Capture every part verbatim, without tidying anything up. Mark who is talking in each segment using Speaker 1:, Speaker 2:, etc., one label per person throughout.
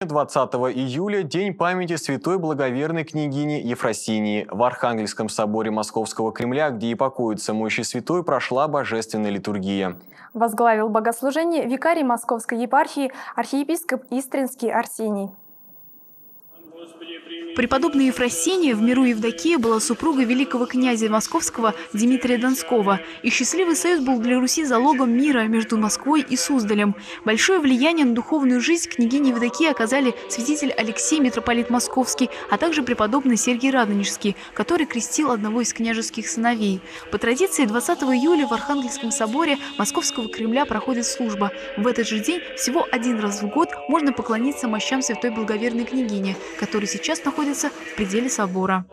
Speaker 1: двадцатого июля – День памяти святой благоверной княгини Ефросинии. В Архангельском соборе Московского Кремля, где и покоится мощи святой, прошла божественная литургия.
Speaker 2: Возглавил богослужение викарий Московской епархии архиепископ Истринский Арсений.
Speaker 3: Преподобная Ефросиния в миру Евдокия была супругой великого князя Московского Дмитрия Донского. И счастливый союз был для Руси залогом мира между Москвой и Суздалем. Большое влияние на духовную жизнь княгини Евдокии оказали святитель Алексей, митрополит Московский, а также преподобный Сергий Радонежский, который крестил одного из княжеских сыновей. По традиции двадцатого июля в Архангельском соборе Московского Кремля проходит служба. В этот же день всего один раз в год можно поклониться мощам святой благоверной княгини, который сейчас находится в пределе собора.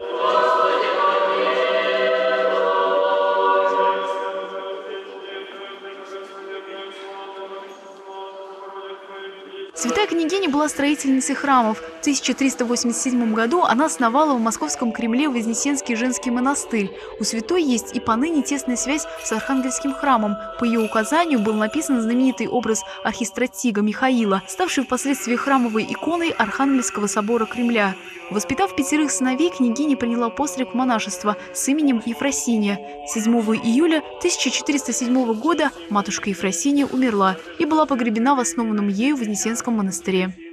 Speaker 3: Святая княгиня была строительницей храмов. В тысяча триста восемьдесят седьмом году она основала в Московском Кремле Вознесенский женский монастырь. У святой есть и поныне тесная связь с Архангельским храмом. По ее указанию был написан знаменитый образ архистратига Михаила, ставший впоследствии храмовой иконой Архангельского собора Кремля. Воспитав пятерых сыновей, княгиня приняла постриг в монашество с именем Ефросиния. седьмого июля тысяча четыреста седьмого года матушка Ефросиния умерла и была погребена в основанном ею Вознесенском монастыре.